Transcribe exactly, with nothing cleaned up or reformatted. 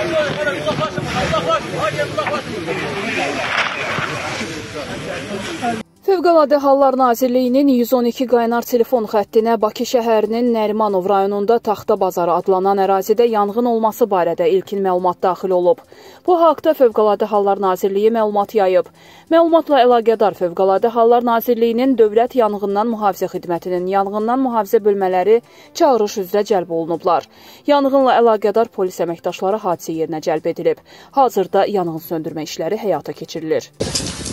Fövqəladə Hallar Nazirliyinin yüz on iki qaynar telefon xəttinə Bakı şəhərinin Nərimanov rayonunda Taxta Bazarı adlanan ərazidə yanğın olması barədə ilkin məlumat daxil olub. Bu haqda Fövqəladə Hallar Nazirliyi məlumat yayıb. Məlumatla əlaqədar Fövqəladə Hallar Nazirliyinin Dövlət Yanğından Mühafizə Xidmətinin yanğından mühafizə bölmələri çağırış üzrə cəlb olunublar. Yanğınla əlaqədar polis əməkdaşları hadisə yerinə cəlb edilib. Hazırda yanğın söndürmə işləri həyata keçirilir.